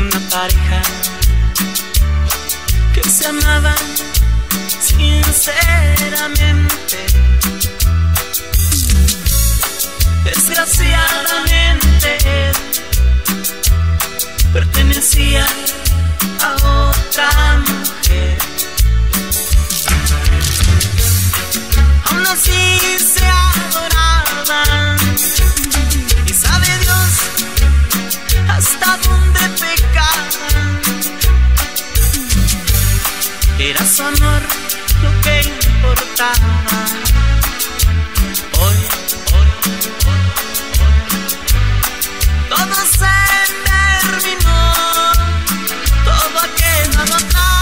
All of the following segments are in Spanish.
una pareja que se amaban sinceramente. Desgraciadamente pertenecía a otra mujer. Aún así se adoraban y sabe Dios hasta dónde pecaban. Era su amor lo que importaba. Hoy todo se terminó, todo ha quedado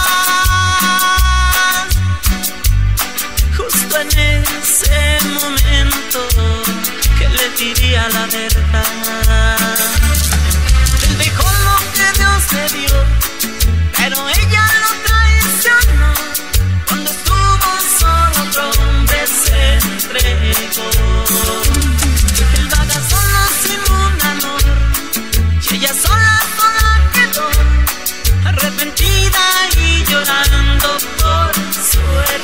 atrás. Justo en ese momento que le diría la verdad. Él dejó lo que Dios le dio, pero ella lo traicionó. Cuando estuvo solo, otro hombre se entregó. Él vaga solo sin un amor, y ella sola quedó, arrepentida y llorando por su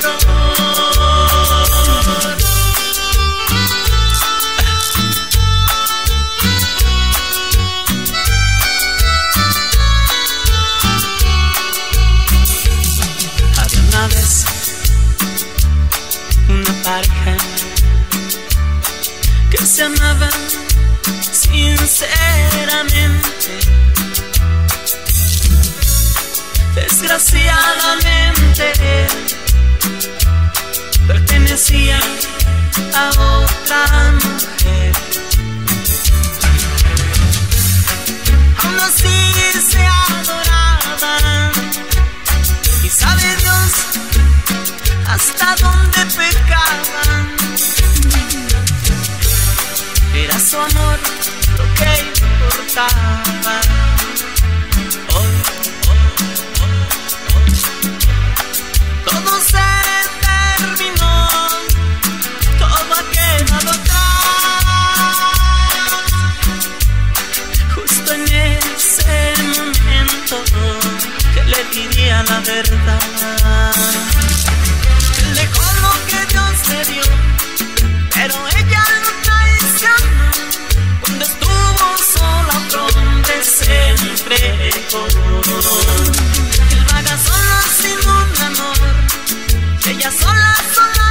error. Había una vez una pareja que se amaba sinceramente. Desgraciadamente pertenecía a otra mujer. Aún así se adoraban y sabe Dios hasta dónde pecaban. Era su amor lo que importaba. Hoy todo se terminó, todo ha quedado atrás. Justo en ese momento que le diría la verdad. Él dejó lo que Dios le dio, pero ella lo traicionó. Cuando estuvo sola, otro hombre se entregó. Él vaga solo sin un amor, y ella sola